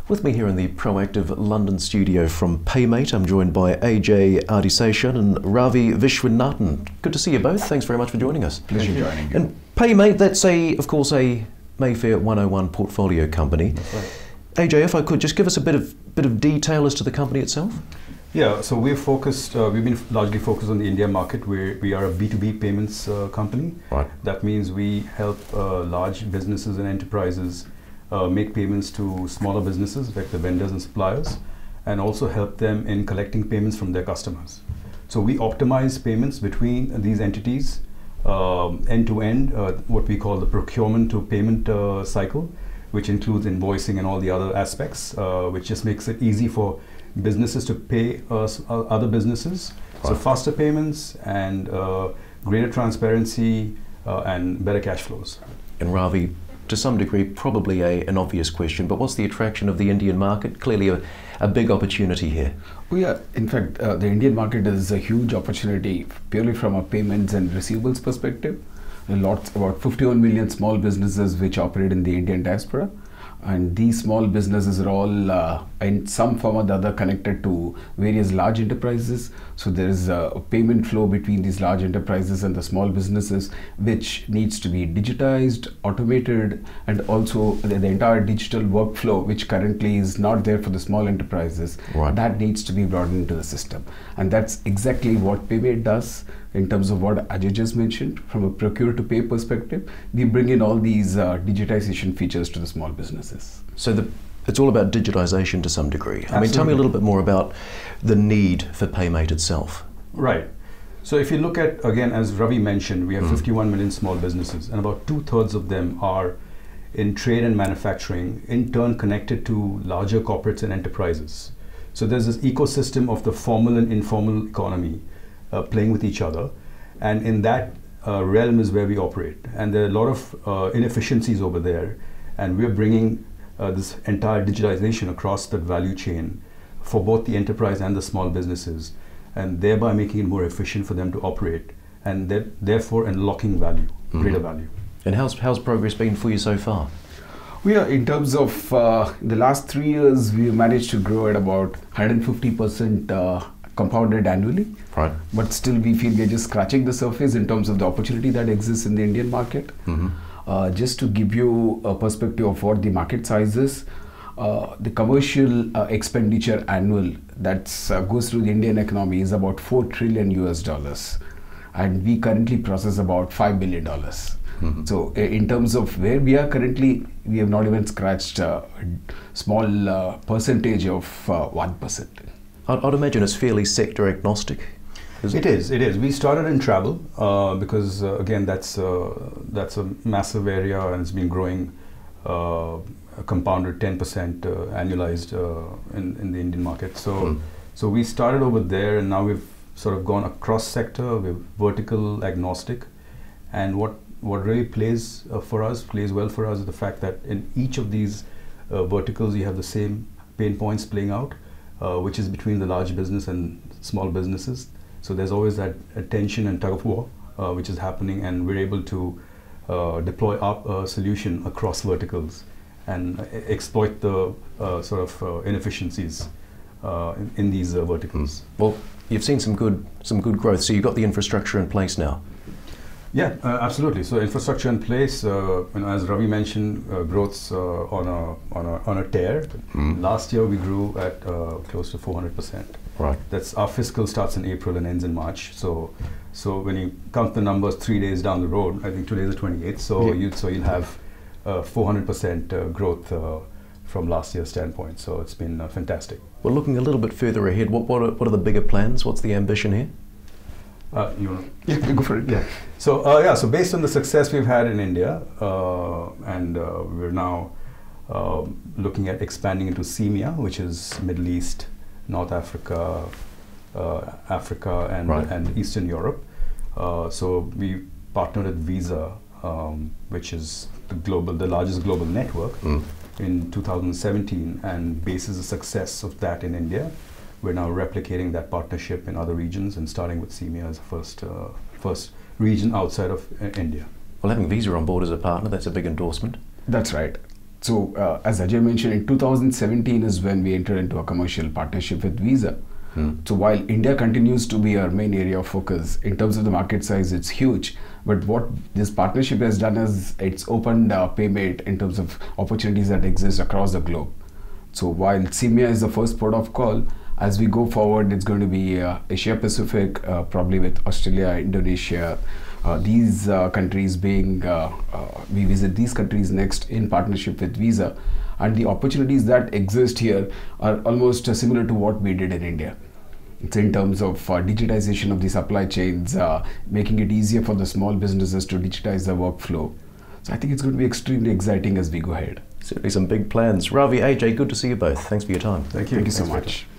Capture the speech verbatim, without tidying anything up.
With me here in the proactive London studio from Paymate, I'm joined by Ajay Adiseshan and Ravi Vishwanathan. Good to see you both. Thanks very much for joining us. Pleasure joining you. And Paymate, that's a, of course, a Mayfair one oh one portfolio company. That's right. Ajay, if I could, just give us a bit of bit of detail as to the company itself. Yeah, so we're focused. Uh, we've been largely focused on the India market, where we are a B two B payments uh, company. Right. That means we help uh, large businesses and enterprises uh, make payments to smaller businesses, like the vendors and suppliers, and also help them in collecting payments from their customers. So we optimize payments between these entities, um, end to end, uh, what we call the procurement to payment uh, cycle, which includes invoicing and all the other aspects, uh, which just makes it easy for businesses to pay uh, other businesses. Right. So faster payments and uh, greater transparency uh, and better cash flows. And Ravi, to some degree, probably a, an obvious question, but what's the attraction of the Indian market? Clearly a, a big opportunity here. Oh yeah, in fact, uh, the Indian market is a huge opportunity purely from a payments and receivables perspective. Lots, about fifty-one million small businesses which operate in the Indian diaspora, and these small businesses are all uh, in some form or the other connected to various large enterprises. So there is a payment flow between these large enterprises and the small businesses, which needs to be digitized, automated, and also the, the entire digital workflow, which currently is not there for the small enterprises. Right. That needs to be brought into the system, and that's exactly what Paymate does. In terms of what Ajay just mentioned, from a procure to pay perspective, we bring in all these uh, digitization features to the small businesses. So the, it's all about digitization to some degree. Absolutely. I mean, tell me a little bit more about the need for Paymate itself. Right. So if you look at, again, as Ravi mentioned, we have mm. fifty-one million small businesses, and about two-thirds of them are in trade and manufacturing, in turn connected to larger corporates and enterprises. So there's this ecosystem of the formal and informal economy Uh, playing with each other, and in that uh, realm is where we operate, and there are a lot of uh, inefficiencies over there, and we're bringing uh, this entire digitalization across the value chain for both the enterprise and the small businesses, and thereby making it more efficient for them to operate, and th therefore unlocking value, mm-hmm. greater value. And how's, how's progress been for you so far? We are, in terms of uh, the last three years, we managed to grow at about one hundred fifty percent uh, compounded annually. Right. But still we feel we're just scratching the surface in terms of the opportunity that exists in the Indian market. Mm-hmm. uh, just to give you a perspective of what the market size is, uh, the commercial uh, expenditure annual that uh, goes through the Indian economy is about four trillion U S dollars, and we currently process about five billion dollars. Mm-hmm. So uh, in terms of where we are currently, we have not even scratched a small uh, percentage of uh, one percent. I'd, I'd imagine it's fairly sector agnostic. Is it? it is. It is. We started in travel uh, because uh, again, that's uh, that's a massive area, and it's been growing uh, a compounded ten percent uh, annualized uh, in in the Indian market. So hmm. so we started over there, and now we've sort of gone across sector. We're vertical agnostic, and what what really plays uh, for us plays well for us is the fact that in each of these uh, verticals you have the same pain points playing out. Uh, which is between the large business and small businesses. So there's always that uh, tension and tug of war uh, which is happening, and we're able to uh, deploy our uh, solution across verticals and uh, exploit the uh, sort of uh, inefficiencies uh, in, in these uh, verticals. Well, you've seen some good, some good growth, so you've got the infrastructure in place now. Yeah, uh, absolutely. So infrastructure in place, uh, you know, as Ravi mentioned, uh, growth's uh, on a on a on a tear. Mm. Last year we grew at uh, close to four hundred percent. Right. That's our fiscal starts in April and ends in March. So, so when you count the numbers three days down the road, I think today is the twenty-eighth. So yeah. you so you'll have uh, four hundred percent uh, growth uh, from last year's standpoint. So it's been uh, fantastic. Well, looking a little bit further ahead, what what are, what are the bigger plans? What's the ambition here? Uh, you know, yeah, go for it. Yeah. So uh, yeah. So based on the success we've had in India, uh, and uh, we're now uh, looking at expanding into C E M E A, which is Middle East, North Africa, uh, Africa, and right. and Eastern Europe. Uh, so we partnered with Visa, um, which is the global, the largest global network, mm. in two thousand seventeen, and bases the success of that in India. We're now replicating that partnership in other regions, and starting with C E M E A as the first, uh, first region outside of uh, India. Well, having Visa on board as a partner, that's a big endorsement. That's right. So, uh, as Ajay mentioned, in two thousand seventeen is when we entered into a commercial partnership with Visa. Hmm. So, while India continues to be our main area of focus, in terms of the market size, it's huge. But what this partnership has done is it's opened uh, Paymate in terms of opportunities that exist across the globe. So, while C M E A is the first port of call, as we go forward, it's going to be uh, Asia Pacific, uh, probably with Australia, Indonesia, uh, these uh, countries being, uh, uh, we visit these countries next in partnership with Visa. And the opportunities that exist here are almost uh, similar to what we did in India. It's in terms of uh, digitization of the supply chains, uh, making it easier for the small businesses to digitize their workflow. So I think it's going to be extremely exciting as we go ahead. Certainly some big plans. Ravi, A J, good to see you both. Thanks for your time. Thank you. Thank you so Thanks much.